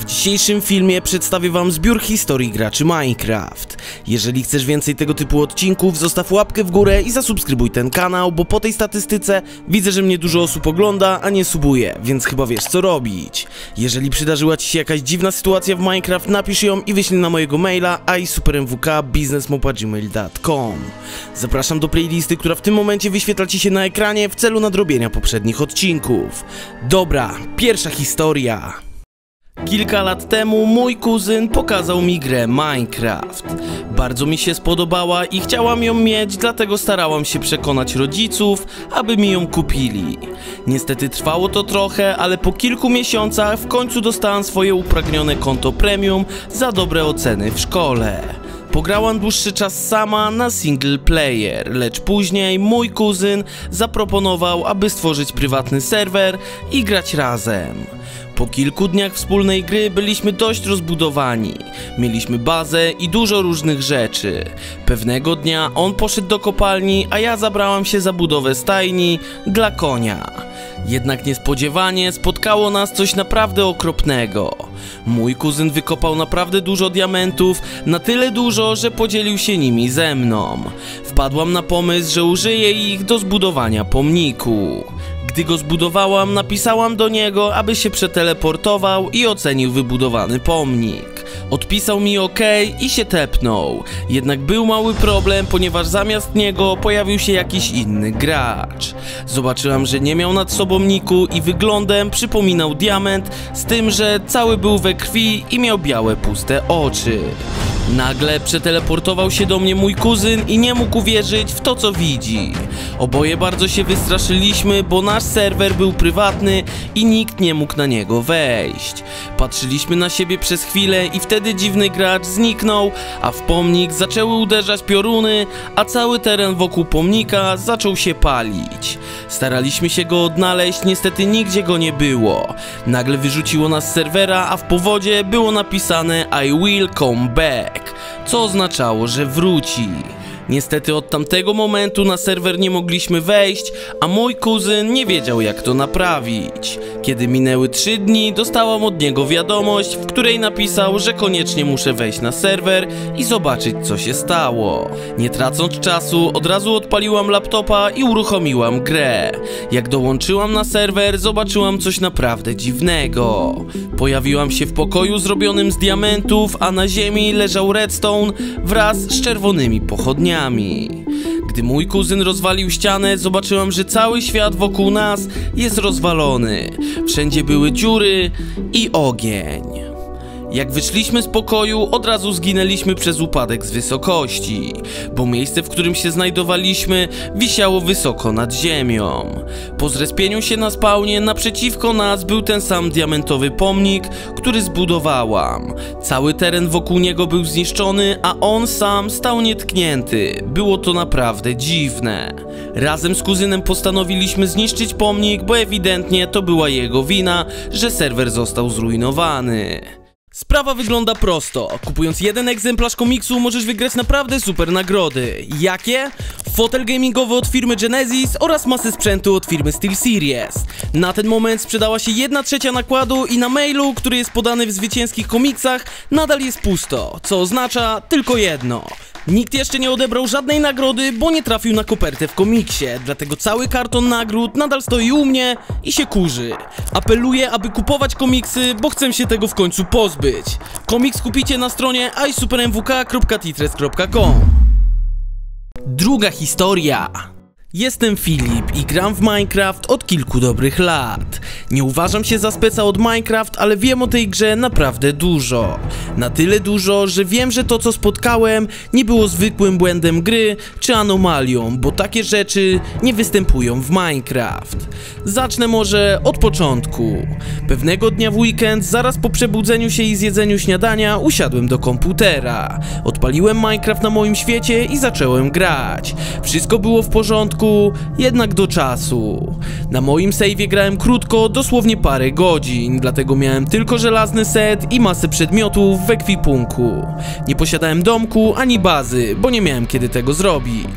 W dzisiejszym filmie przedstawię wam zbiór historii graczy Minecraft. Jeżeli chcesz więcej tego typu odcinków, zostaw łapkę w górę i zasubskrybuj ten kanał, bo po tej statystyce widzę, że mnie dużo osób ogląda, a nie subuje, więc chyba wiesz co robić. Jeżeli przydarzyła ci się jakaś dziwna sytuacja w Minecraft, napisz ją i wyślij na mojego maila supermwk@biznesmopagmail.com. Zapraszam do playlisty, która w tym momencie wyświetla ci się na ekranie w celu nadrobienia poprzednich odcinków. Dobra, pierwsza historia. Kilka lat temu mój kuzyn pokazał mi grę Minecraft. Bardzo mi się spodobała i chciałam ją mieć, dlatego starałam się przekonać rodziców, aby mi ją kupili. Niestety trwało to trochę, ale po kilku miesiącach w końcu dostałam swoje upragnione konto premium za dobre oceny w szkole. Pograłam dłuższy czas sama na single player, lecz później mój kuzyn zaproponował, aby stworzyć prywatny serwer i grać razem. Po kilku dniach wspólnej gry byliśmy dość rozbudowani. Mieliśmy bazę i dużo różnych rzeczy. Pewnego dnia on poszedł do kopalni, a ja zabrałam się za budowę stajni dla konia. Jednak niespodziewanie spotkało nas coś naprawdę okropnego. Mój kuzyn wykopał naprawdę dużo diamentów, na tyle dużo, że podzielił się nimi ze mną. Wpadłam na pomysł, że użyję ich do zbudowania pomniku. Gdy go zbudowałam, napisałam do niego, aby się przeteleportował i ocenił wybudowany pomnik. Odpisał mi OK i się tepnął. Jednak był mały problem, ponieważ zamiast niego pojawił się jakiś inny gracz. Zobaczyłam, że nie miał nad sobą niku i wyglądem przypominał diament, z tym, że cały był we krwi i miał białe, puste oczy. Nagle przeteleportował się do mnie mój kuzyn i nie mógł uwierzyć w to, co widzi. Oboje bardzo się wystraszyliśmy, bo nasz serwer był prywatny i nikt nie mógł na niego wejść. Patrzyliśmy na siebie przez chwilę i wtedy dziwny gracz zniknął, a w pomnik zaczęły uderzać pioruny, a cały teren wokół pomnika zaczął się palić. Staraliśmy się go odnaleźć, niestety nigdzie go nie było. Nagle wyrzuciło nas z serwera, a w powodzie było napisane I will come back, co oznaczało, że wróci. Niestety od tamtego momentu na serwer nie mogliśmy wejść, a mój kuzyn nie wiedział, jak to naprawić. Kiedy minęły 3 dni, dostałam od niego wiadomość, w której napisał, że koniecznie muszę wejść na serwer i zobaczyć, co się stało. Nie tracąc czasu, od razu odpaliłam laptopa i uruchomiłam grę. Jak dołączyłam na serwer, zobaczyłam coś naprawdę dziwnego. Pojawiłam się w pokoju zrobionym z diamentów, a na ziemi leżał redstone wraz z czerwonymi pochodniami. Gdy mój kuzyn rozwalił ścianę, zobaczyłam, że cały świat wokół nas jest rozwalony. Wszędzie były dziury i ogień. Jak wyszliśmy z pokoju, od razu zginęliśmy przez upadek z wysokości, bo miejsce, w którym się znajdowaliśmy, wisiało wysoko nad ziemią. Po zrespieniu się na spawnie, naprzeciwko nas był ten sam diamentowy pomnik, który zbudowałam. Cały teren wokół niego był zniszczony, a on sam stał nietknięty. Było to naprawdę dziwne. Razem z kuzynem postanowiliśmy zniszczyć pomnik, bo ewidentnie to była jego wina, że serwer został zrujnowany. Sprawa wygląda prosto. Kupując jeden egzemplarz komiksu możesz wygrać naprawdę super nagrody. Jakie? Fotel gamingowy od firmy Genesis oraz masę sprzętu od firmy SteelSeries. Na ten moment sprzedała się 1/3 nakładu i na mailu, który jest podany w zwycięskich komiksach, nadal jest pusto, co oznacza tylko jedno. Nikt jeszcze nie odebrał żadnej nagrody, bo nie trafił na kopertę w komiksie, dlatego cały karton nagród nadal stoi u mnie i się kurzy. Apeluję, aby kupować komiksy, bo chcę się tego w końcu pozbyć. Komiks kupicie na stronie supermwk.titres.com. Druga historia. Jestem Filip i gram w Minecraft od kilku dobrych lat. Nie uważam się za speca od Minecraft, ale wiem o tej grze naprawdę dużo. Na tyle dużo, że wiem, że to, co spotkałem, nie było zwykłym błędem gry czy anomalią, bo takie rzeczy nie występują w Minecraft. Zacznę może od początku. Pewnego dnia w weekend, zaraz po przebudzeniu się i zjedzeniu śniadania, usiadłem do komputera. Odpaliłem Minecraft na moim świecie i zacząłem grać. Wszystko było w porządku, jednak do czasu. Na moim save'ie grałem krótko, dosłownie parę godzin, dlatego miałem tylko żelazny set i masę przedmiotów w ekwipunku. Nie posiadałem domku ani bazy, bo nie miałem kiedy tego zrobić. W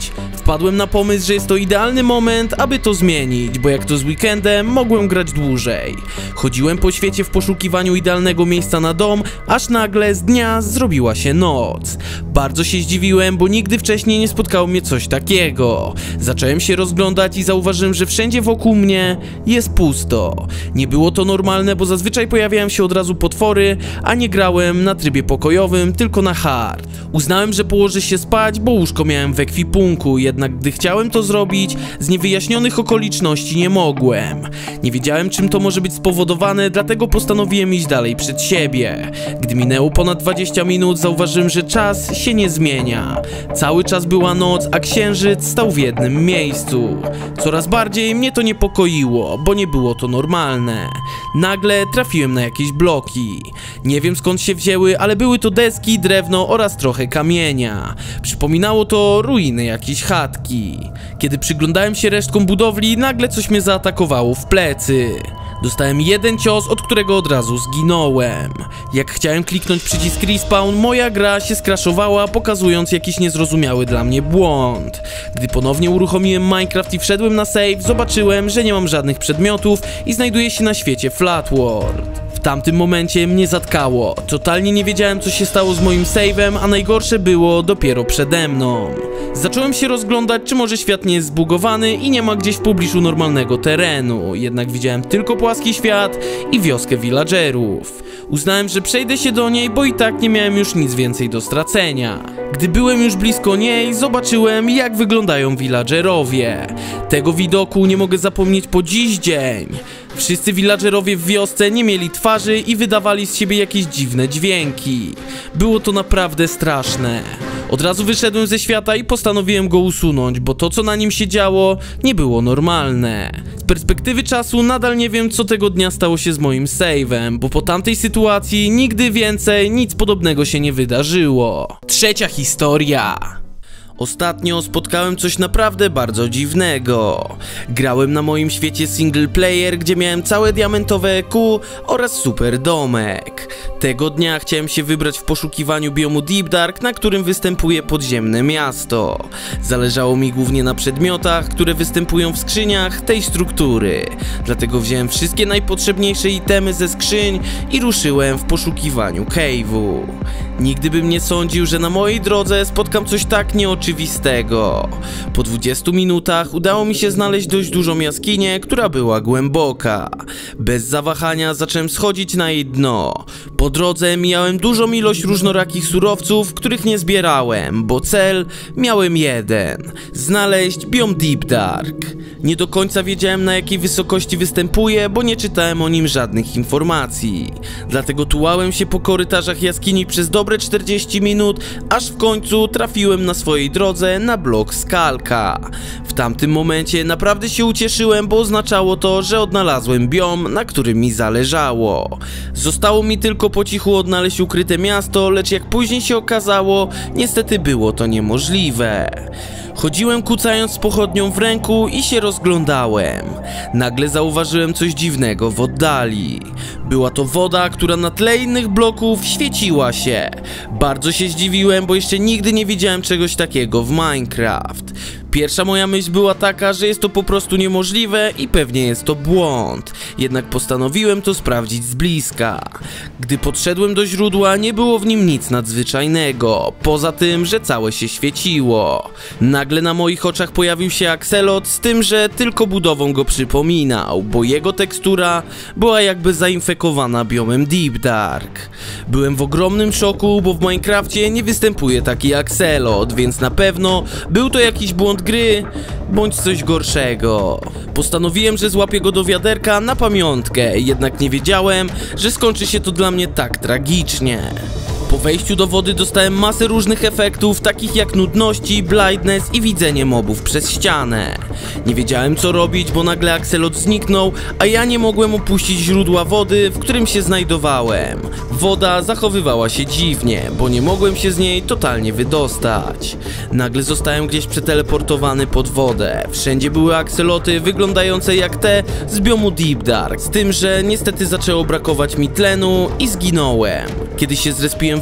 Wpadłem na pomysł, że jest to idealny moment, aby to zmienić, bo jak to z weekendem, mogłem grać dłużej. Chodziłem po świecie w poszukiwaniu idealnego miejsca na dom, aż nagle z dnia zrobiła się noc. Bardzo się zdziwiłem, bo nigdy wcześniej nie spotkało mnie coś takiego. Zacząłem się rozglądać i zauważyłem, że wszędzie wokół mnie jest pusto. Nie było to normalne, bo zazwyczaj pojawiają się od razu potwory, a nie grałem na trybie pokojowym, tylko na hard. Uznałem, że położę się spać, bo łóżko miałem w ekwipunku, jednak gdy chciałem to zrobić, z niewyjaśnionych okoliczności nie mogłem. Nie wiedziałem, czym to może być spowodowane, dlatego postanowiłem iść dalej przed siebie. Gdy minęło ponad 20 minut, zauważyłem, że czas się nie zmienia. Cały czas była noc, a księżyc stał w jednym miejscu. Coraz bardziej mnie to niepokoiło, bo nie było to normalne. Nagle trafiłem na jakieś bloki. Nie wiem skąd się wzięły, ale były to deski, drewno oraz trochę kamienia. Przypominało to ruiny jakiejś chatki. Kiedy przyglądałem się resztkom budowli, nagle coś mnie zaatakowało w plecy. Dostałem jeden cios, od którego od razu zginąłem. Jak chciałem kliknąć przycisk respawn, moja gra się skraszowała, pokazując jakiś niezrozumiały dla mnie błąd. Gdy ponownie uruchomiłem Minecraft i wszedłem na save, zobaczyłem, że nie mam żadnych przedmiotów i znajduję się na świecie Flatworld. W tamtym momencie mnie zatkało. Totalnie nie wiedziałem, co się stało z moim save'em, a najgorsze było dopiero przede mną. Zacząłem się rozglądać, czy może świat nie jest zbugowany i nie ma gdzieś w pobliżu normalnego terenu. Jednak widziałem tylko płaski świat i wioskę villagerów. Uznałem, że przejdę się do niej, bo i tak nie miałem już nic więcej do stracenia. Gdy byłem już blisko niej, zobaczyłem, jak wyglądają villagerowie. Tego widoku nie mogę zapomnieć po dziś dzień. Wszyscy villagerowie w wiosce nie mieli twarzy i wydawali z siebie jakieś dziwne dźwięki. Było to naprawdę straszne. Od razu wyszedłem ze świata i postanowiłem go usunąć, bo to, co na nim się działo, nie było normalne. Z perspektywy czasu nadal nie wiem, co tego dnia stało się z moim save'em, bo po tamtej sytuacji nigdy więcej nic podobnego się nie wydarzyło. Trzecia historia. Ostatnio spotkałem coś naprawdę bardzo dziwnego. Grałem na moim świecie single player, gdzie miałem całe diamentowe EQ oraz super domek. Tego dnia chciałem się wybrać w poszukiwaniu biomu Deep Dark, na którym występuje podziemne miasto. Zależało mi głównie na przedmiotach, które występują w skrzyniach tej struktury. Dlatego wziąłem wszystkie najpotrzebniejsze itemy ze skrzyń i ruszyłem w poszukiwaniu cave'u. Nigdy bym nie sądził, że na mojej drodze spotkam coś tak nieoczywistego. Po 20 minutach udało mi się znaleźć dość dużą jaskinię, która była głęboka. Bez zawahania zacząłem schodzić na jej dno. Po drodze mijałem dużą ilość różnorakich surowców, których nie zbierałem, bo cel miałem jeden: znaleźć biom Deep Dark. Nie do końca wiedziałem, na jakiej wysokości występuje, bo nie czytałem o nim żadnych informacji. Dlatego tułałem się po korytarzach jaskini przez dobre 40 minut, aż w końcu trafiłem na swojej drodze na blok Skalka. W tamtym momencie naprawdę się ucieszyłem, bo oznaczało to, że odnalazłem biom, na którym mi zależało. Zostało mi tylko po cichu odnaleźć ukryte miasto, lecz jak później się okazało, niestety było to niemożliwe. Chodziłem kucając z pochodnią w ręku i się rozglądałem. Nagle zauważyłem coś dziwnego w oddali. Była to woda, która na tle innych bloków świeciła się. Bardzo się zdziwiłem, bo jeszcze nigdy nie widziałem czegoś takiego w Minecraft. Pierwsza moja myśl była taka, że jest to po prostu niemożliwe i pewnie jest to błąd. Jednak postanowiłem to sprawdzić z bliska. Gdy podszedłem do źródła, nie było w nim nic nadzwyczajnego, poza tym, że całe się świeciło. Nagle na moich oczach pojawił się Axelot, z tym, że tylko budową go przypominał, bo jego tekstura była jakby zainfekowana biomem Deep Dark. Byłem w ogromnym szoku, bo w Minecrafcie nie występuje taki Axelot, więc na pewno był to jakiś błąd gry, bądź coś gorszego. Postanowiłem, że złapię go do wiaderka na pamiątkę, jednak nie wiedziałem, że skończy się to dla mnie tak tragicznie. Po wejściu do wody dostałem masę różnych efektów, takich jak nudności, blindness i widzenie mobów przez ścianę. Nie wiedziałem, co robić, bo nagle Axelot zniknął, a ja nie mogłem opuścić źródła wody, w którym się znajdowałem. Woda zachowywała się dziwnie, bo nie mogłem się z niej totalnie wydostać. Nagle zostałem gdzieś przeteleportowany pod wodę. Wszędzie były Axeloty wyglądające jak te z biomu Deep Dark, z tym, że niestety zaczęło brakować mi tlenu i zginąłem. Kiedy się zrespiłem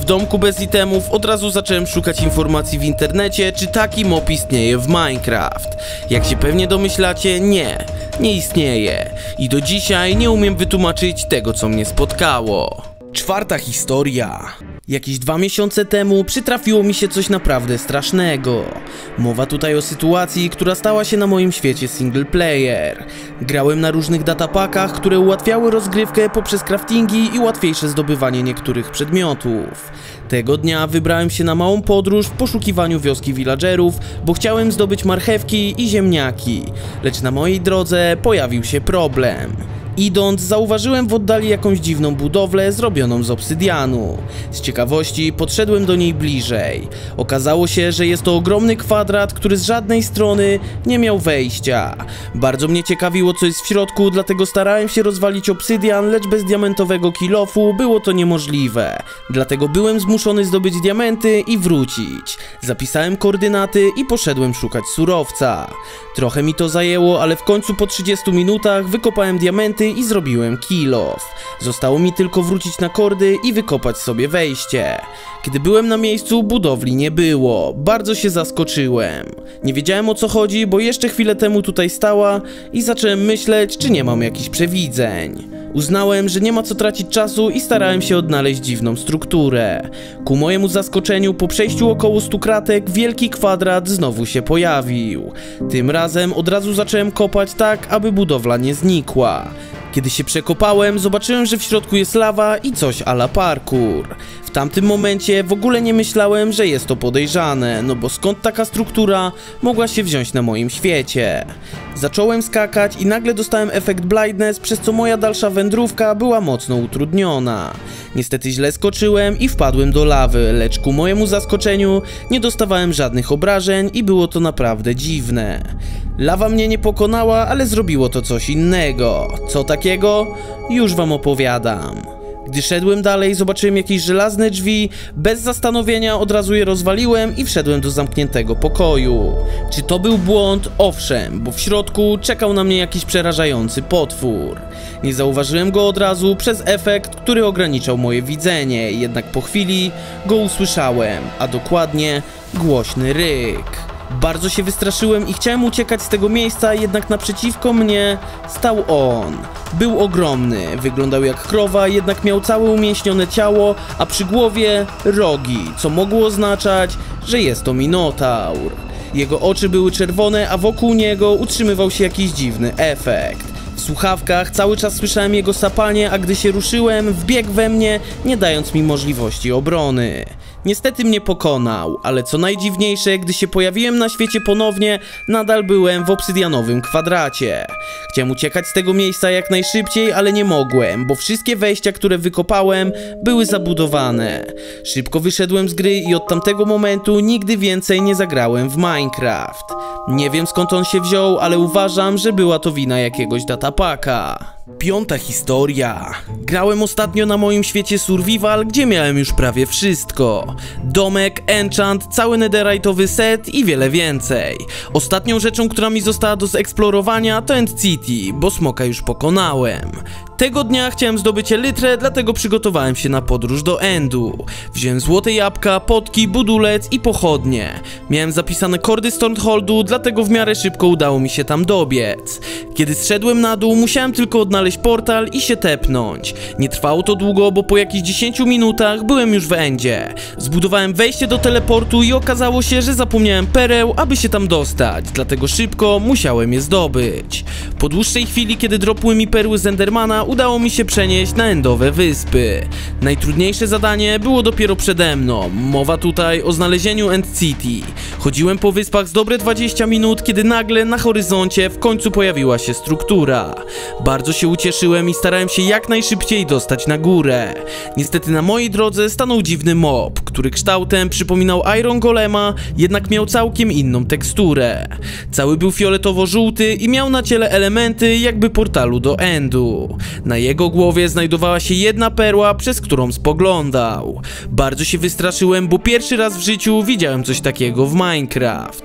w domku bez itemów, od razu zacząłem szukać informacji w internecie, czy taki mob istnieje w Minecraft. Jak się pewnie domyślacie, nie istnieje. I do dzisiaj nie umiem wytłumaczyć tego, co mnie spotkało. Czwarta historia. Jakieś 2 miesiące temu przytrafiło mi się coś naprawdę strasznego. Mowa tutaj o sytuacji, która stała się na moim świecie single player. Grałem na różnych datapakach, które ułatwiały rozgrywkę poprzez craftingi i łatwiejsze zdobywanie niektórych przedmiotów. Tego dnia wybrałem się na małą podróż w poszukiwaniu wioski villagerów, bo chciałem zdobyć marchewki i ziemniaki. Lecz na mojej drodze pojawił się problem. Idąc, zauważyłem w oddali jakąś dziwną budowlę zrobioną z obsydianu. Z ciekawości podszedłem do niej bliżej. Okazało się, że jest to ogromny kwadrat, który z żadnej strony nie miał wejścia. Bardzo mnie ciekawiło, co jest w środku, dlatego starałem się rozwalić obsydian, lecz bez diamentowego kill-offu było to niemożliwe. Dlatego byłem zmuszony zdobyć diamenty i wrócić. Zapisałem koordynaty i poszedłem szukać surowca. Trochę mi to zajęło, ale w końcu po 30 minutach wykopałem diamenty i zrobiłem kill-off. Zostało mi tylko wrócić na kordy i wykopać sobie wejście. Kiedy byłem na miejscu, budowli nie było. Bardzo się zaskoczyłem. Nie wiedziałem, o co chodzi, bo jeszcze chwilę temu tutaj stała i zacząłem myśleć, czy nie mam jakichś przewidzeń. Uznałem, że nie ma co tracić czasu i starałem się odnaleźć dziwną strukturę. Ku mojemu zaskoczeniu, po przejściu około 100 kratek, wielki kwadrat znowu się pojawił. Tym razem od razu zacząłem kopać tak, aby budowla nie znikła. Kiedy się przekopałem, zobaczyłem, że w środku jest lawa i coś a la parkour. W tamtym momencie w ogóle nie myślałem, że jest to podejrzane, no bo skąd taka struktura mogła się wziąć na moim świecie? Zacząłem skakać i nagle dostałem efekt blindness, przez co moja dalsza wędrówka była mocno utrudniona. Niestety źle skoczyłem i wpadłem do lawy, lecz ku mojemu zaskoczeniu nie dostawałem żadnych obrażeń i było to naprawdę dziwne. Lawa mnie nie pokonała, ale zrobiło to coś innego. Co takiego? Już wam opowiadam. Gdy szedłem dalej, zobaczyłem jakieś żelazne drzwi, bez zastanowienia od razu je rozwaliłem i wszedłem do zamkniętego pokoju. Czy to był błąd? Owszem, bo w środku czekał na mnie jakiś przerażający potwór. Nie zauważyłem go od razu przez efekt, który ograniczał moje widzenie, jednak po chwili go usłyszałem, a dokładnie głośny ryk. Bardzo się wystraszyłem i chciałem uciekać z tego miejsca, jednak naprzeciwko mnie stał on. Był ogromny, wyglądał jak krowa, jednak miał całe umięśnione ciało, a przy głowie rogi, co mogło oznaczać, że jest to minotaur. Jego oczy były czerwone, a wokół niego utrzymywał się jakiś dziwny efekt. W słuchawkach cały czas słyszałem jego sapanie, a gdy się ruszyłem, wbiegł we mnie, nie dając mi możliwości obrony. Niestety mnie pokonał, ale co najdziwniejsze, gdy się pojawiłem na świecie ponownie, nadal byłem w obsydianowym kwadracie. Chciałem uciekać z tego miejsca jak najszybciej, ale nie mogłem, bo wszystkie wejścia, które wykopałem, były zabudowane. Szybko wyszedłem z gry i od tamtego momentu nigdy więcej nie zagrałem w Minecraft. Nie wiem, skąd on się wziął, ale uważam, że była to wina jakiegoś datapaka. Piąta historia. Grałem ostatnio na moim świecie survival, gdzie miałem już prawie wszystko. Domek, enchant, cały netherite'owy set i wiele więcej. Ostatnią rzeczą, która mi została do zeksplorowania, to End City, bo smoka już pokonałem. Tego dnia chciałem zdobyć elytrę, dlatego przygotowałem się na podróż do Endu. Wziąłem złote jabłka, potki, budulec i pochodnie. Miałem zapisane kordy Strongholdu, dlatego w miarę szybko udało mi się tam dobiec. Kiedy zszedłem na dół, musiałem tylko odnaleźć portal i się tepnąć. Nie trwało to długo, bo po jakichś 10 minutach byłem już w Endzie. Zbudowałem wejście do teleportu i okazało się, że zapomniałem pereł, aby się tam dostać, dlatego szybko musiałem je zdobyć. Po dłuższej chwili, kiedy dropły mi perły z Endermana, udało mi się przenieść na endowe wyspy. Najtrudniejsze zadanie było dopiero przede mną. Mowa tutaj o znalezieniu End City. Chodziłem po wyspach z dobre 20 minut, kiedy nagle na horyzoncie w końcu pojawiła się struktura. Bardzo się ucieszyłem i starałem się jak najszybciej dostać na górę. Niestety na mojej drodze stanął dziwny mob, który kształtem przypominał Iron Golema, jednak miał całkiem inną teksturę. Cały był fioletowo-żółty i miał na ciele elementy jakby portalu do Endu. Na jego głowie znajdowała się jedna perła, przez którą spoglądał. Bardzo się wystraszyłem, bo pierwszy raz w życiu widziałem coś takiego w Minecraft.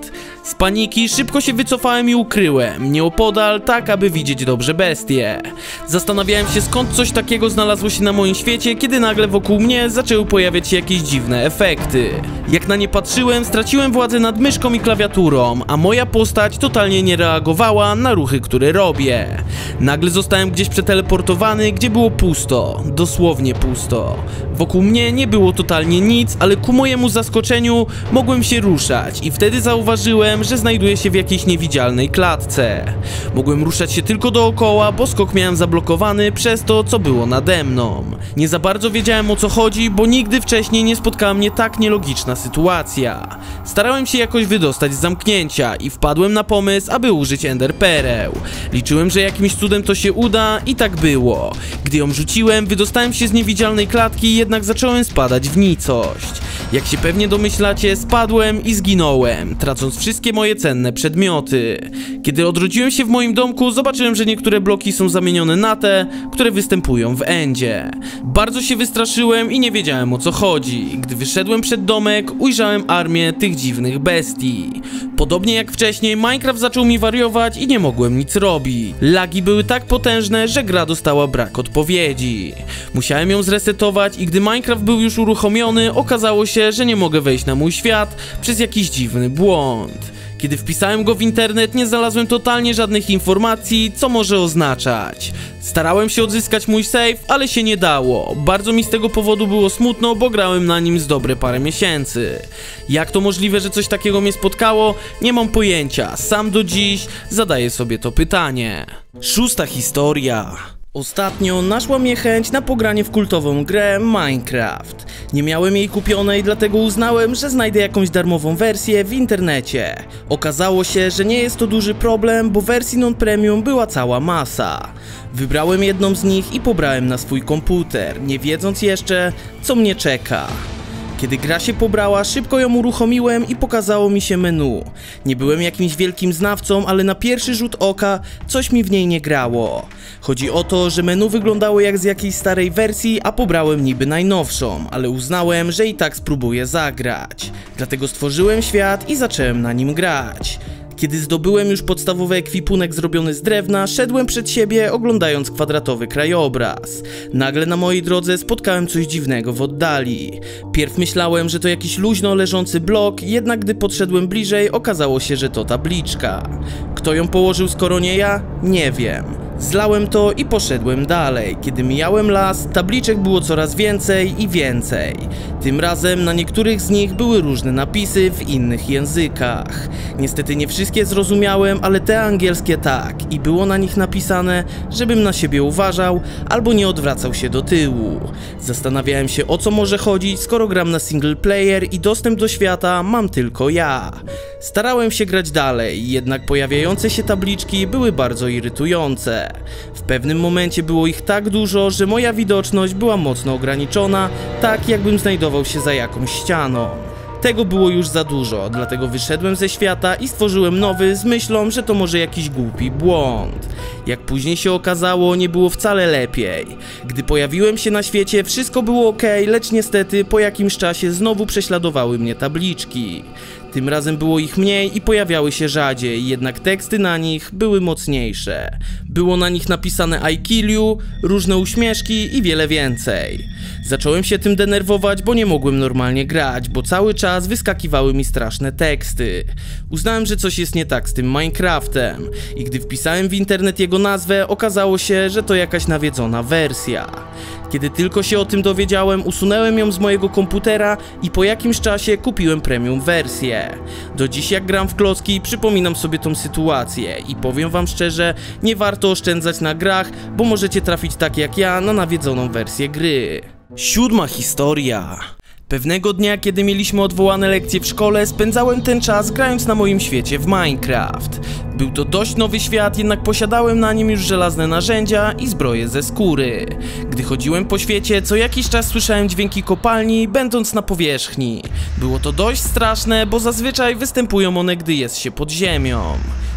Z paniki szybko się wycofałem i ukryłem, nieopodal, tak aby widzieć dobrze bestię. Zastanawiałem się, skąd coś takiego znalazło się na moim świecie, kiedy nagle wokół mnie zaczęły pojawiać się jakieś dziwne efekty. Jak na nie patrzyłem, straciłem władzę nad myszką i klawiaturą, a moja postać totalnie nie reagowała na ruchy, które robię. Nagle zostałem gdzieś przeteleportowany, gdzie było pusto, dosłownie pusto. Wokół mnie nie było totalnie nic, ale ku mojemu zaskoczeniu mogłem się ruszać i wtedy zauważyłem, że znajduję się w jakiejś niewidzialnej klatce. Mogłem ruszać się tylko dookoła, bo skok miałem zablokowany przez to, co było nade mną. Nie za bardzo wiedziałem, o co chodzi, bo nigdy wcześniej nie spotkała mnie tak nielogiczna sytuacja. Starałem się jakoś wydostać z zamknięcia i wpadłem na pomysł, aby użyć Ender Pereł. Liczyłem, że jakimś cudem to się uda i tak było. Gdy ją rzuciłem, wydostałem się z niewidzialnej klatki, jednak zacząłem spadać w nicość. Jak się pewnie domyślacie, spadłem i zginąłem, tracąc wszystkie moje cenne przedmioty. Kiedy odrodziłem się w moim domku, zobaczyłem, że niektóre bloki są zamienione na te, które występują w Endzie. Bardzo się wystraszyłem i nie wiedziałem, o co chodzi. Gdy wyszedłem przed domek, ujrzałem armię tych dziwnych bestii. Podobnie jak wcześniej, Minecraft zaczął mi wariować i nie mogłem nic robić. Lagi były tak potężne, że gra dostała brak odpowiedzi. Musiałem ją zresetować i gdy Minecraft był już uruchomiony, okazało się, że nie mogę wejść na mój świat przez jakiś dziwny błąd. Kiedy wpisałem go w internet, nie znalazłem totalnie żadnych informacji, co może oznaczać. Starałem się odzyskać mój save, ale się nie dało. Bardzo mi z tego powodu było smutno, bo grałem na nim z dobre parę miesięcy. Jak to możliwe, że coś takiego mnie spotkało? Nie mam pojęcia. Sam do dziś zadaję sobie to pytanie. 6. historia. Ostatnio naszła mnie chęć na pogranie w kultową grę Minecraft. Nie miałem jej kupionej, dlatego uznałem, że znajdę jakąś darmową wersję w internecie. Okazało się, że nie jest to duży problem, bo wersji non-premium była cała masa. Wybrałem jedną z nich i pobrałem na swój komputer, nie wiedząc jeszcze, co mnie czeka. Kiedy gra się pobrała, szybko ją uruchomiłem i pokazało mi się menu. Nie byłem jakimś wielkim znawcą, ale na pierwszy rzut oka coś mi w niej nie grało. Chodzi o to, że menu wyglądało jak z jakiejś starej wersji, a pobrałem niby najnowszą, ale uznałem, że i tak spróbuję zagrać. Dlatego stworzyłem świat i zacząłem na nim grać. Kiedy zdobyłem już podstawowy ekwipunek zrobiony z drewna, szedłem przed siebie, oglądając kwadratowy krajobraz. Nagle na mojej drodze spotkałem coś dziwnego w oddali. Pierw myślałem, że to jakiś luźno leżący blok, jednak gdy podszedłem bliżej, okazało się, że to tabliczka. Kto ją położył, skoro nie ja? Nie wiem. Zlałem to i poszedłem dalej. Kiedy mijałem las, tabliczek było coraz więcej i więcej. Tym razem na niektórych z nich były różne napisy w innych językach. Niestety nie wszystkie zrozumiałem, ale te angielskie tak. I było na nich napisane, żebym na siebie uważał albo nie odwracał się do tyłu. Zastanawiałem się, o co może chodzić, skoro gram na single player i dostęp do świata mam tylko ja. Starałem się grać dalej, jednak pojawiające się tabliczki były bardzo irytujące. W pewnym momencie było ich tak dużo, że moja widoczność była mocno ograniczona, tak jakbym znajdował się za jakąś ścianą. Tego było już za dużo, dlatego wyszedłem ze świata i stworzyłem nowy z myślą, że to może jakiś głupi błąd. Jak później się okazało, nie było wcale lepiej. Gdy pojawiłem się na świecie, wszystko było ok, lecz niestety po jakimś czasie znowu prześladowały mnie tabliczki. Tym razem było ich mniej i pojawiały się rzadziej, jednak teksty na nich były mocniejsze. Było na nich napisane I kill you, różne uśmieszki i wiele więcej. Zacząłem się tym denerwować, bo nie mogłem normalnie grać, bo cały czas wyskakiwały mi straszne teksty. Uznałem, że coś jest nie tak z tym Minecraftem i gdy wpisałem w internet jego nazwę, okazało się, że to jakaś nawiedzona wersja. Kiedy tylko się o tym dowiedziałem, usunąłem ją z mojego komputera i po jakimś czasie kupiłem premium wersję. Do dziś jak gram w klocki, przypominam sobie tą sytuację i powiem wam szczerze, nie warto oszczędzać na grach, bo możecie trafić tak jak ja na nawiedzoną wersję gry. 7. historia. Pewnego dnia, kiedy mieliśmy odwołane lekcje w szkole, spędzałem ten czas grając na moim świecie w Minecraft. Był to dość nowy świat, jednak posiadałem na nim już żelazne narzędzia i zbroje ze skóry. Gdy chodziłem po świecie, co jakiś czas słyszałem dźwięki kopalni, będąc na powierzchni. Było to dość straszne, bo zazwyczaj występują one, gdy jest się pod ziemią.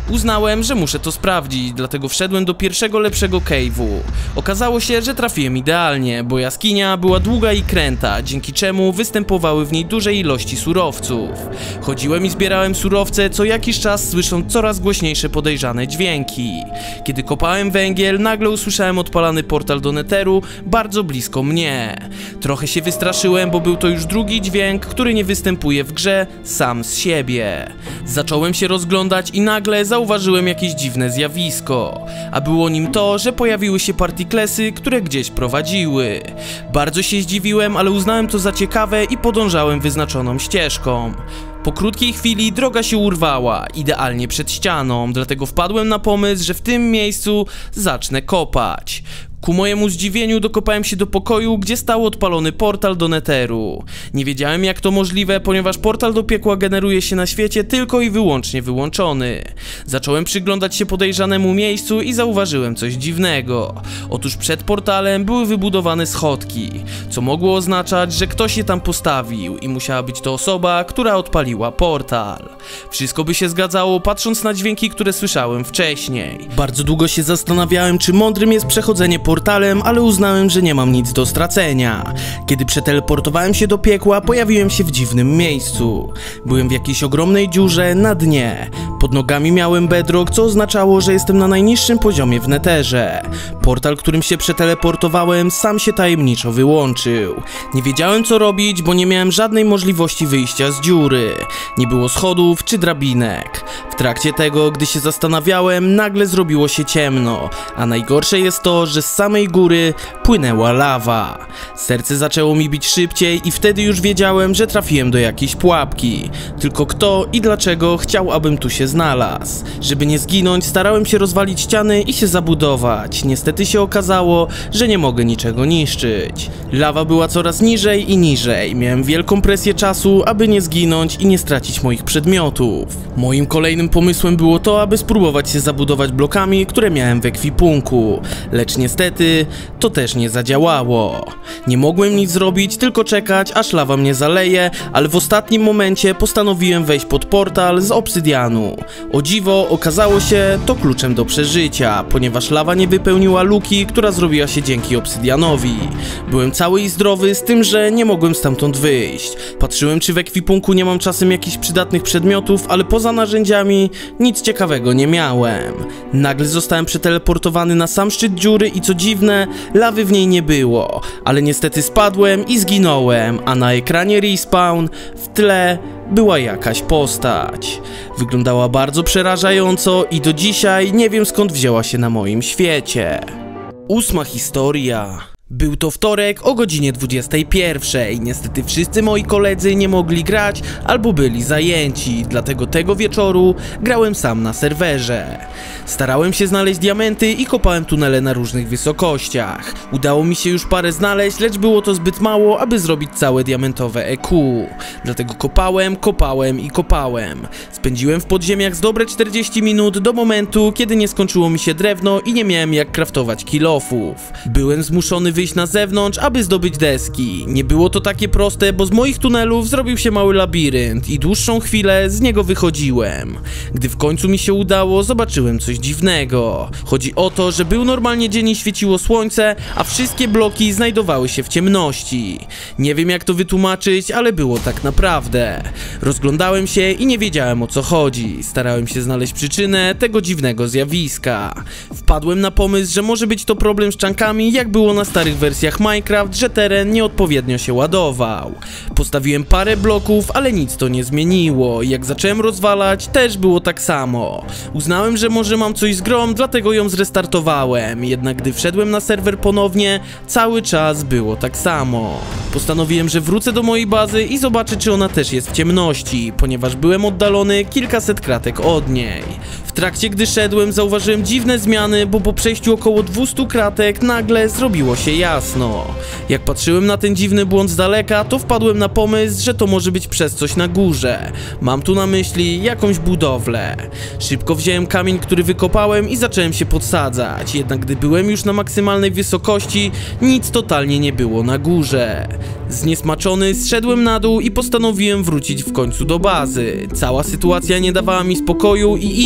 Uznałem, że muszę to sprawdzić, dlatego wszedłem do pierwszego lepszego cave'u. Okazało się, że trafiłem idealnie, bo jaskinia była długa i kręta, dzięki czemu występowały w niej duże ilości surowców. Chodziłem i zbierałem surowce, co jakiś czas słysząc coraz głośniejsze podejrzane dźwięki. Kiedy kopałem węgiel, nagle usłyszałem odpalany portal do Netheru bardzo blisko mnie. Trochę się wystraszyłem, bo był to już drugi dźwięk, który nie występuje w grze sam z siebie. Zacząłem się rozglądać i nagle zauważyłem jakieś dziwne zjawisko, a było nim to, że pojawiły się partiklesy, które gdzieś prowadziły. Bardzo się zdziwiłem, ale uznałem to za ciekawe i podążałem wyznaczoną ścieżką. Po krótkiej chwili droga się urwała, idealnie przed ścianą, dlatego wpadłem na pomysł, że w tym miejscu zacznę kopać. Ku mojemu zdziwieniu dokopałem się do pokoju, gdzie stał odpalony portal do Netheru. Nie wiedziałem, jak to możliwe, ponieważ portal do piekła generuje się na świecie tylko i wyłącznie wyłączony. Zacząłem przyglądać się podejrzanemu miejscu i zauważyłem coś dziwnego. Otóż przed portalem były wybudowane schodki, co mogło oznaczać, że ktoś je tam postawił i musiała być to osoba, która odpaliła portal. Wszystko by się zgadzało, patrząc na dźwięki, które słyszałem wcześniej. Bardzo długo się zastanawiałem, czy mądrym jest przechodzenie portalem, ale uznałem, że nie mam nic do stracenia. Kiedy przeteleportowałem się do piekła, pojawiłem się w dziwnym miejscu. Byłem w jakiejś ogromnej dziurze na dnie. Pod nogami miałem bedrock, co oznaczało, że jestem na najniższym poziomie w Netherze. Portal, którym się przeteleportowałem, sam się tajemniczo wyłączył. Nie wiedziałem, co robić, bo nie miałem żadnej możliwości wyjścia z dziury. Nie było schodów czy drabinek. W trakcie tego, gdy się zastanawiałem, nagle zrobiło się ciemno, a najgorsze jest to, że z samej góry płynęła lawa. Serce zaczęło mi bić szybciej i wtedy już wiedziałem, że trafiłem do jakiejś pułapki. Tylko kto i dlaczego chciał, abym tu się znalazł? Żeby nie zginąć, starałem się rozwalić ściany i się zabudować. Niestety się okazało, że nie mogę niczego niszczyć. Lawa była coraz niżej i niżej. Miałem wielką presję czasu, aby nie zginąć i nie stracić moich przedmiotów. Moim kolejnym pomysłem było to, aby spróbować się zabudować blokami, które miałem w ekwipunku. Lecz niestety to też nie zadziałało. Nie mogłem nic zrobić, tylko czekać, aż lawa mnie zaleje, ale w ostatnim momencie postanowiłem wejść pod portal z obsydianu. O dziwo, okazało się to kluczem do przeżycia, ponieważ lawa nie wypełniła luki, która zrobiła się dzięki obsydianowi. Byłem cały i zdrowy, z tym, że nie mogłem stamtąd wyjść. Patrzyłem, czy w ekwipunku nie mam czasem jakichś przydatnych przedmiotów, ale poza narzędziami nic ciekawego nie miałem. Nagle zostałem przeteleportowany na sam szczyt dziury i co dziwne, lawy w niej nie było, ale niestety spadłem i zginąłem, a na ekranie respawn w tle była jakaś postać. Wyglądała bardzo przerażająco i do dzisiaj nie wiem, skąd wzięła się na moim świecie. 8. historia. Był to wtorek o godzinie 21. Niestety wszyscy moi koledzy nie mogli grać albo byli zajęci, dlatego tego wieczoru grałem sam na serwerze. Starałem się znaleźć diamenty i kopałem tunele na różnych wysokościach. Udało mi się już parę znaleźć, lecz było to zbyt mało, aby zrobić całe diamentowe EQ. Dlatego kopałem i kopałem. Spędziłem w podziemiach z dobre 40 minut do momentu, kiedy nie skończyło mi się drewno i nie miałem jak craftować kilofów. Byłem zmuszony wyjść na zewnątrz, aby zdobyć deski. Nie było to takie proste, bo z moich tunelów zrobił się mały labirynt i dłuższą chwilę z niego wychodziłem. Gdy w końcu mi się udało, zobaczyłem coś dziwnego. Chodzi o to, że był normalnie dzień i świeciło słońce, a wszystkie bloki znajdowały się w ciemności. Nie wiem, jak to wytłumaczyć, ale było tak naprawdę. Rozglądałem się i nie wiedziałem, o co chodzi. Starałem się znaleźć przyczynę tego dziwnego zjawiska. Wpadłem na pomysł, że może być to problem z czankami, jak było na starych wersjach Minecraft, że teren nieodpowiednio się ładował. Postawiłem parę bloków, ale nic to nie zmieniło. Jak zacząłem rozwalać, też było tak samo. Uznałem, że może mam coś z grą, dlatego ją zrestartowałem. Jednak gdy wszedłem na serwer ponownie, cały czas było tak samo. Postanowiłem, że wrócę do mojej bazy i zobaczę, czy ona też jest w ciemności, ponieważ byłem oddalony kilkaset kratek od niej. W trakcie, gdy szedłem, zauważyłem dziwne zmiany, bo po przejściu około 200 kratek nagle zrobiło się jasno. Jak patrzyłem na ten dziwny błąd z daleka, to wpadłem na pomysł, że to może być przez coś na górze. Mam tu na myśli jakąś budowlę. Szybko wziąłem kamień, który wykopałem i zacząłem się podsadzać. Jednak gdy byłem już na maksymalnej wysokości, nic totalnie nie było na górze. Zniesmaczony zszedłem na dół i postanowiłem wrócić w końcu do bazy. Cała sytuacja nie dawała mi spokoju i idąc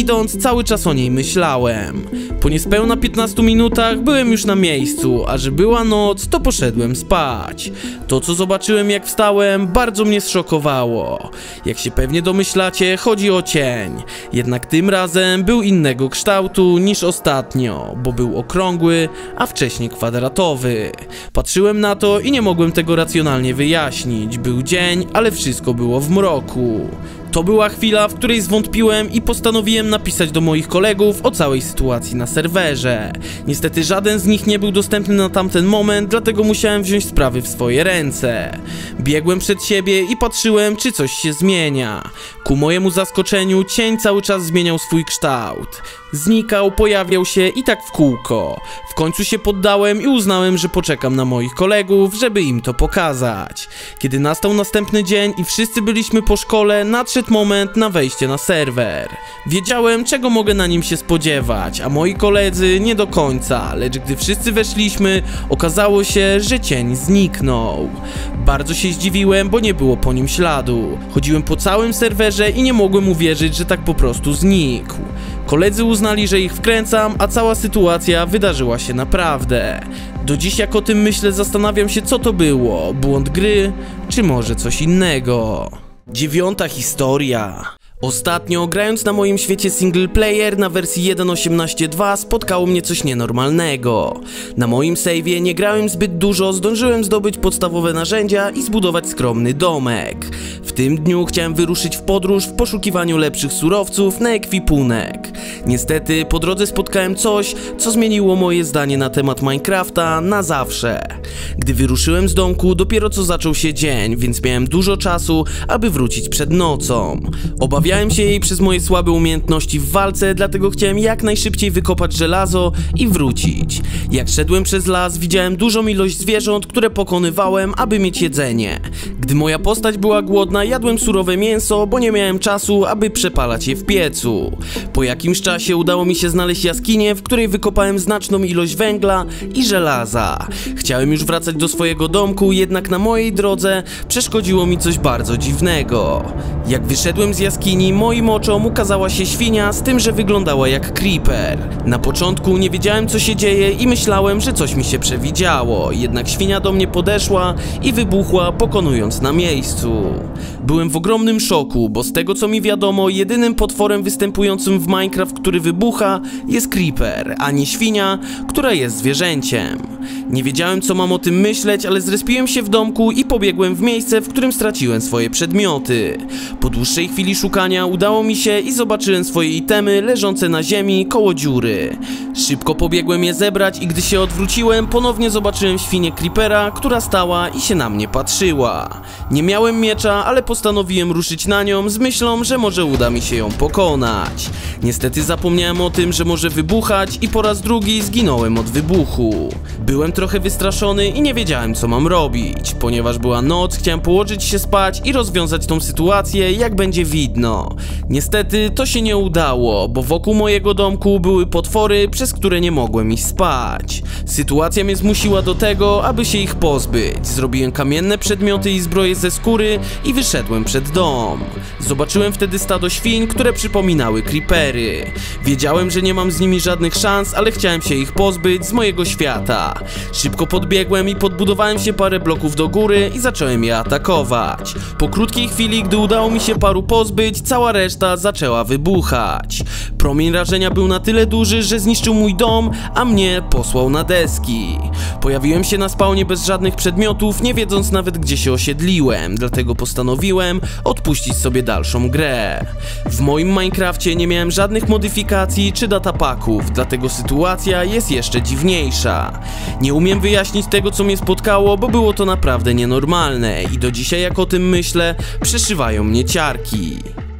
cały czas o niej myślałem. Po niespełna 15 minutach byłem już na miejscu, a że była noc, to poszedłem spać. To, co zobaczyłem, jak wstałem, bardzo mnie zszokowało. Jak się pewnie domyślacie, chodzi o cień. Jednak tym razem był innego kształtu niż ostatnio, bo był okrągły, a wcześniej kwadratowy. Patrzyłem na to i nie mogłem tego racjonalnie wyjaśnić. Był dzień, ale wszystko było w mroku. To była chwila, w której zwątpiłem i postanowiłem napisać do moich kolegów o całej sytuacji na serwerze. Niestety żaden z nich nie był dostępny na tamten moment, dlatego musiałem wziąć sprawy w swoje ręce. Biegłem przed siebie i patrzyłem, czy coś się zmienia. Ku mojemu zaskoczeniu cień cały czas zmieniał swój kształt. Znikał, pojawiał się i tak w kółko. W końcu się poddałem i uznałem, że poczekam na moich kolegów, żeby im to pokazać. Kiedy nastał następny dzień i wszyscy byliśmy po szkole, nadszedł moment na wejście na serwer. Wiedziałem, czego mogę na nim się spodziewać, a moi koledzy nie do końca, lecz gdy wszyscy weszliśmy, okazało się, że cień zniknął. Bardzo się zdziwiłem, bo nie było po nim śladu. Chodziłem po całym serwerze i nie mogłem uwierzyć, że tak po prostu znikł. Koledzy uznali, że ich wkręcam, a cała sytuacja wydarzyła się naprawdę. Do dziś jak o tym myślę, zastanawiam się, co to było. Błąd gry, czy może coś innego. 9. historia. Ostatnio, grając na moim świecie single player na wersji 1.18.2, spotkało mnie coś nienormalnego. Na moim save'ie nie grałem zbyt dużo, zdążyłem zdobyć podstawowe narzędzia i zbudować skromny domek. W tym dniu chciałem wyruszyć w podróż w poszukiwaniu lepszych surowców na ekwipunek. Niestety po drodze spotkałem coś, co zmieniło moje zdanie na temat Minecrafta na zawsze. Gdy wyruszyłem z domku, dopiero co zaczął się dzień, więc miałem dużo czasu, aby wrócić przed nocą. Obawiałem się jej przez moje słabe umiejętności w walce, dlatego chciałem jak najszybciej wykopać żelazo i wrócić. Jak szedłem przez las, widziałem dużą ilość zwierząt, które pokonywałem, aby mieć jedzenie. Gdy moja postać była głodna, jadłem surowe mięso, bo nie miałem czasu, aby przepalać je w piecu. Po jakimś czasie udało mi się znaleźć jaskinię, w której wykopałem znaczną ilość węgla i żelaza. Chciałem już wracać do swojego domku, jednak na mojej drodze przeszkodziło mi coś bardzo dziwnego. Jak wyszedłem z jaskini, moim oczom ukazała się świnia, z tym, że wyglądała jak creeper. Na początku nie wiedziałem, co się dzieje i myślałem, że coś mi się przewidziało, jednak świnia do mnie podeszła i wybuchła, pokonując na miejscu. Byłem w ogromnym szoku, bo z tego co mi wiadomo, jedynym potworem występującym w Minecraft, który wybucha, jest creeper, a nie świnia, która jest zwierzęciem. Nie wiedziałem, co mam o tym myśleć, ale zrespiłem się w domku i pobiegłem w miejsce, w którym straciłem swoje przedmioty. Po dłuższej chwili szukania udało mi się i zobaczyłem swoje itemy leżące na ziemi koło dziury. Szybko pobiegłem je zebrać i gdy się odwróciłem, ponownie zobaczyłem świnię creepera, która stała i się na mnie patrzyła. Nie miałem miecza, ale postanowiłem ruszyć na nią z myślą, że może uda mi się ją pokonać. Niestety zapomniałem o tym, że może wybuchać i po raz drugi zginąłem od wybuchu. Byłem trochę wystraszony i nie wiedziałem, co mam robić. Ponieważ była noc, chciałem położyć się spać i rozwiązać tą sytuację, jak będzie widno. Niestety to się nie udało, bo wokół mojego domku były potwory, przez które nie mogłem iść spać. Sytuacja mnie zmusiła do tego, aby się ich pozbyć. Zrobiłem kamienne przedmioty i zbroje ze skóry i wyszedłem przed dom. Zobaczyłem wtedy stado świń, które przypominały creepery. Wiedziałem, że nie mam z nimi żadnych szans, ale chciałem się ich pozbyć z mojego świata. Szybko podbiegłem i podbudowałem się parę bloków do góry i zacząłem je atakować. Po krótkiej chwili, gdy udało mi się paru pozbyć, cała reszta zaczęła wybuchać. Promień rażenia był na tyle duży, że zniszczył mój dom, a mnie posłał na deski. Pojawiłem się na spawnie bez żadnych przedmiotów, nie wiedząc nawet, gdzie się osiedliłem, dlatego postanowiłem odpuścić sobie dalszą grę. W moim Minecrafcie nie miałem żadnych modyfikacji czy datapaków, dlatego sytuacja jest jeszcze dziwniejsza. Nie umiem wyjaśnić tego, co mnie spotkało, bo było to naprawdę nienormalne i do dzisiaj, jak o tym myślę, przeszywają mnie ciarki.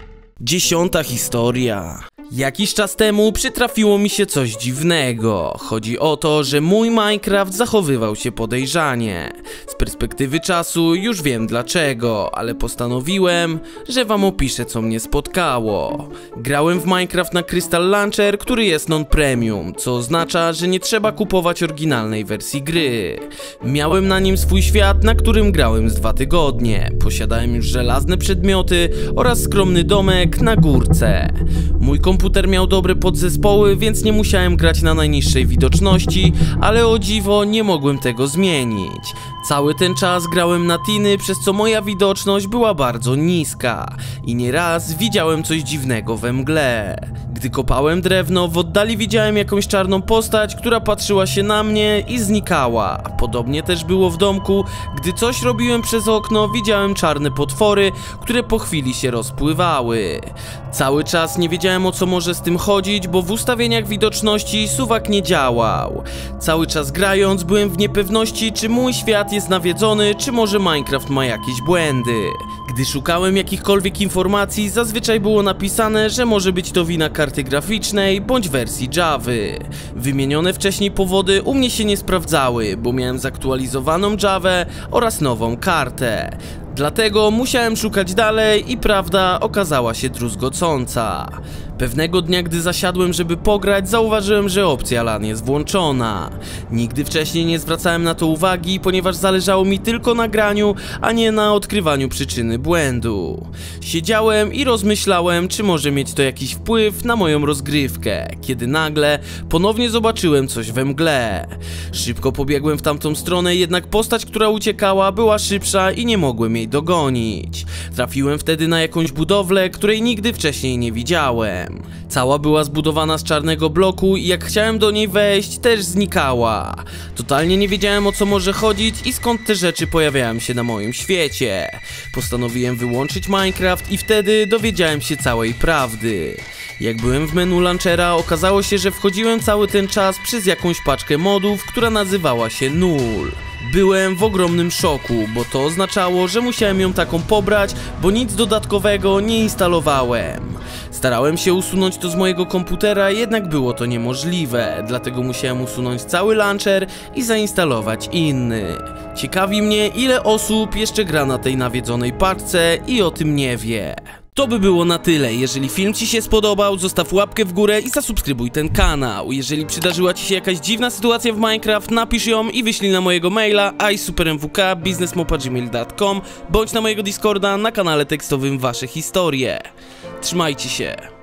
10. historia. Jakiś czas temu przytrafiło mi się coś dziwnego. Chodzi o to, że mój Minecraft zachowywał się podejrzanie. Z perspektywy czasu już wiem dlaczego, ale postanowiłem, że wam opiszę, co mnie spotkało. Grałem w Minecraft na Crystal Launcher, który jest non-premium, co oznacza, że nie trzeba kupować oryginalnej wersji gry. Miałem na nim swój świat, na którym grałem z 2 tygodnie. Posiadałem już żelazne przedmioty oraz skromny domek na górce. Mój komputer komputer miał dobre podzespoły, więc nie musiałem grać na najniższej widoczności, ale o dziwo nie mogłem tego zmienić. Cały ten czas grałem na tiny, przez co moja widoczność była bardzo niska i nieraz widziałem coś dziwnego we mgle. Gdy kopałem drewno, w oddali widziałem jakąś czarną postać, która patrzyła się na mnie i znikała. Podobnie też było w domku, gdy coś robiłem przez okno, widziałem czarne potwory, które po chwili się rozpływały. Cały czas nie wiedziałem, o co może z tym chodzić, bo w ustawieniach widoczności suwak nie działał. Cały czas grając byłem w niepewności, czy mój świat jest nawiedzony, czy może Minecraft ma jakieś błędy. Gdy szukałem jakichkolwiek informacji, zazwyczaj było napisane, że może być to wina karty graficznej bądź wersji Javy. Wymienione wcześniej powody u mnie się nie sprawdzały, bo miałem zaktualizowaną Javę oraz nową kartę. Dlatego musiałem szukać dalej i prawda okazała się druzgocąca. Pewnego dnia, gdy zasiadłem, żeby pograć, zauważyłem, że opcja LAN jest włączona. Nigdy wcześniej nie zwracałem na to uwagi, ponieważ zależało mi tylko na graniu, a nie na odkrywaniu przyczyny błędu. Siedziałem i rozmyślałem, czy może mieć to jakiś wpływ na moją rozgrywkę, kiedy nagle ponownie zobaczyłem coś we mgle. Szybko pobiegłem w tamtą stronę, jednak postać, która uciekała, była szybsza i nie mogłem jej dogonić. Trafiłem wtedy na jakąś budowlę, której nigdy wcześniej nie widziałem. Cała była zbudowana z czarnego bloku i jak chciałem do niej wejść, też znikała. Totalnie nie wiedziałem, o co może chodzić i skąd te rzeczy pojawiają się na moim świecie. Postanowiłem wyłączyć Minecraft i wtedy dowiedziałem się całej prawdy. Jak byłem w menu launchera, okazało się, że wchodziłem cały ten czas przez jakąś paczkę modów, która nazywała się Null. Byłem w ogromnym szoku, bo to oznaczało, że musiałem ją taką pobrać, bo nic dodatkowego nie instalowałem. Starałem się usunąć to z mojego komputera, jednak było to niemożliwe, dlatego musiałem usunąć cały launcher i zainstalować inny. Ciekawi mnie, ile osób jeszcze gra na tej nawiedzonej paczce i o tym nie wie. To by było na tyle. Jeżeli film Ci się spodobał, zostaw łapkę w górę i zasubskrybuj ten kanał. Jeżeli przydarzyła Ci się jakaś dziwna sytuacja w Minecraft, napisz ją i wyślij na mojego maila isupermwk@biznesmopagmail.com bądź na mojego Discorda na kanale tekstowym Wasze historie. Trzymajcie się.